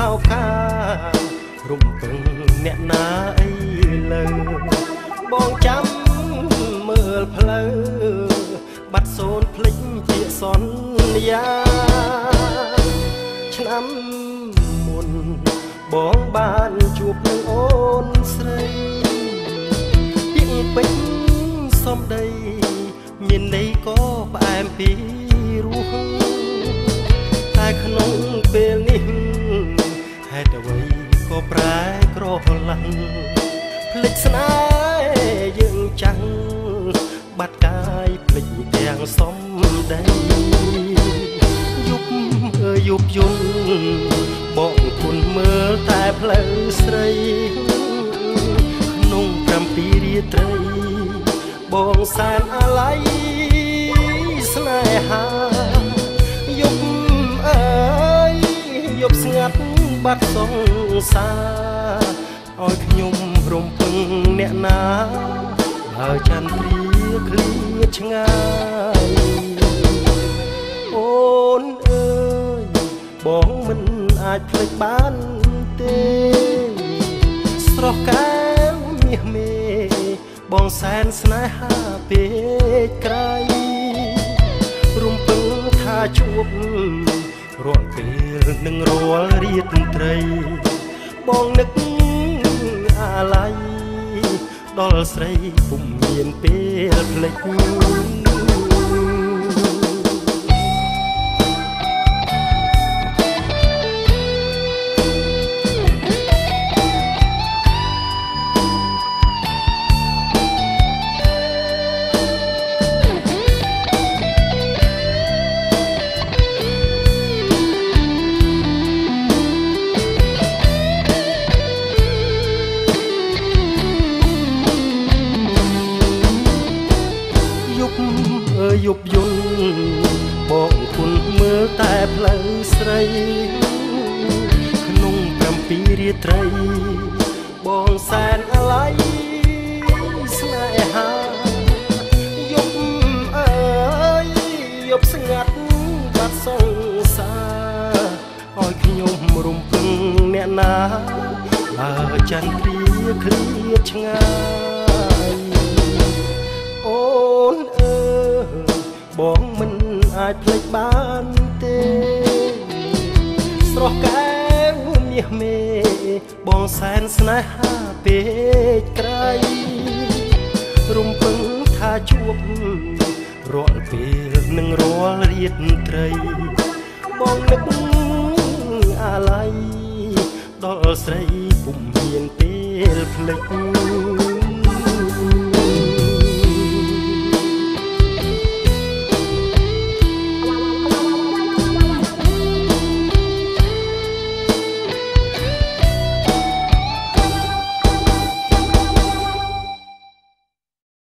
าวการุំពឹងអ្នកណាអីលើបងចាំមើលផ្លូវបាត់សូនភ្លេចពាក្យសន្យាឆ្នាំមុនបងបានជួបនឹងអូនស្រីពាក្យពេចន៍សំដីមានន័យក៏ផ្អែមពីរសតែក្នុងពេលនេះហេតុអ្វីក៏ប្រែក្រឡាំងភ្លេចស្នេហ៍យើងចាំងបាត់កាយភ្លេចទាំងសំដីយប់អើយយប់យន់បងគុណមើលតែផ្លូវស្រីក្នុង7រាត្រីបងសែនអាឡ័យស្នេហាយប់អើយយប់ស្ងាត់បាត់សង្សារឲ្យខ្ញុំរំពឹងអ្នកណាបើចន្ទ្រាឃ្លាតឆ្ងាយអូនអើយបងមិនអាចភ្លេចបានទេស្រស់កែវមាសមេបងសែនស្នេហាពេកក្រៃរំពឹងថាជួបរាល់ពេលនឹងរាល់រាត្រីបងនឹកអាឡ័យដល់ស្រីពុំមានពេលភ្លេចយប់យន់បងគុណមើលតែផ្លូវស្រីក្នុង7រាត្រីបងសែនអាឡ័យស្នេហាយប់អើយយប់ស្ងាត់បាត់សង្សារឲ្យខ្ញុំរំពឹងអ្នកណាបើចន្ទ្រាឃ្លាតឆ្ងាយអូនអើយបងមិនអាចភ្លេចបានទេស្រស់កែវមាសមេបងសែនស្នេហាពេកក្រៃរំពឹងថាជួបរាល់ពេលនឹងរាល់រាត្រីបងនឹកអាឡ័យដល់ស្រីពុំមានពេលភ្លេច